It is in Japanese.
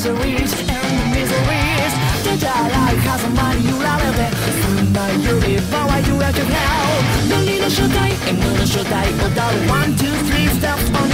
miseries and miseries 手じゃ洗い風間に揺られてそんなより場は you have to help 論理の正体 M の正体踊る 1, 2, 3 steps on